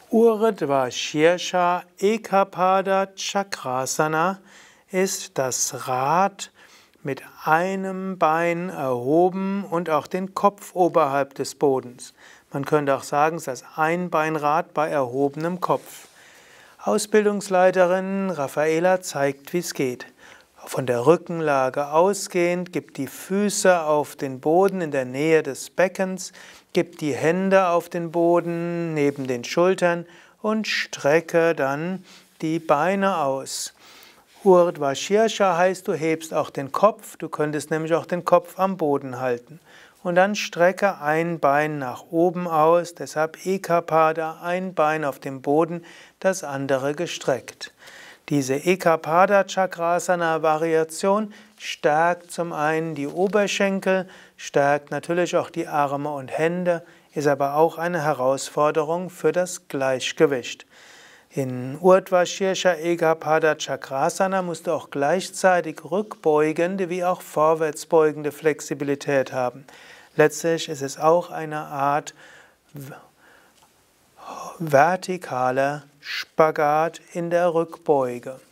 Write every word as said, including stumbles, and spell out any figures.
Urdhva Shirsha Ekapada Chakrasana ist das Rad mit einem Bein erhoben und auch den Kopf oberhalb des Bodens. Man könnte auch sagen, es ist das Einbeinrad bei erhobenem Kopf. Ausbildungsleiterin Raffaela zeigt, wie es geht. Von der Rückenlage ausgehend, gib die Füße auf den Boden in der Nähe des Beckens, gib die Hände auf den Boden neben den Schultern und strecke dann die Beine aus. Urdhva Shirsha heißt, du hebst auch den Kopf, du könntest nämlich auch den Kopf am Boden halten. Und dann strecke ein Bein nach oben aus, deshalb Ekapada, ein Bein auf dem Boden, das andere gestreckt. Diese Ekapada Chakrasana Variation stärkt zum einen die Oberschenkel, stärkt natürlich auch die Arme und Hände, ist aber auch eine Herausforderung für das Gleichgewicht. In Urdhva Shirsha Ekapada Chakrasana musst du auch gleichzeitig rückbeugende wie auch vorwärtsbeugende Flexibilität haben. Letztlich ist es auch eine Art vertikaler Spagat in der Rückbeuge.